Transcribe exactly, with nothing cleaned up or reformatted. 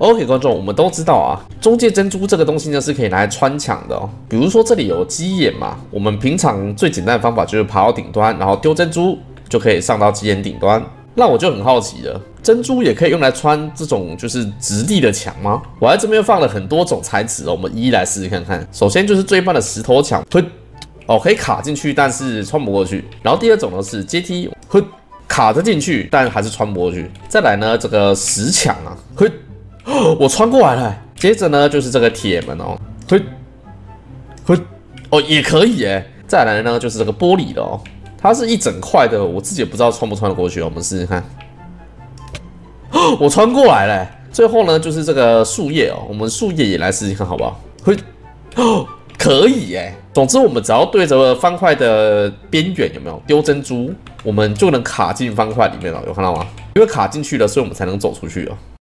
OK， 观众，我们都知道啊，中介珍珠这个东西呢是可以拿来穿墙的哦。比如说这里有鸡眼嘛，我们平常最简单的方法就是爬到顶端，然后丢珍珠就可以上到鸡眼顶端。那我就很好奇了，珍珠也可以用来穿这种就是直立的墙吗？我在这边放了很多种材质哦，我们一一来试试看看。首先就是最一般的石头墙，会哦可以卡进去，但是穿不过去。然后第二种呢是阶梯，会卡着进去，但还是穿不过去。再来呢这个石墙啊，会。哦，我穿过来了。接着呢，就是这个铁门哦，嘿，嘿，哦也可以哎。再来呢，就是这个玻璃的哦，它是一整块的，我自己也不知道穿不穿得过去，我们试试看。哦，我穿过来了。最后呢，就是这个树叶哦，我们树叶也来试试看好不好？嘿，哦，可以哎。总之，我们只要对着方块的边缘有没有丢珍珠，我们就能卡进方块里面了，有看到吗？因为卡进去了，所以我们才能走出去哦。